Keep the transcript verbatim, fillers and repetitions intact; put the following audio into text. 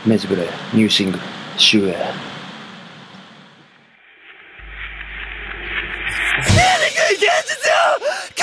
メジブレニューシングル「シュエ」 現実よ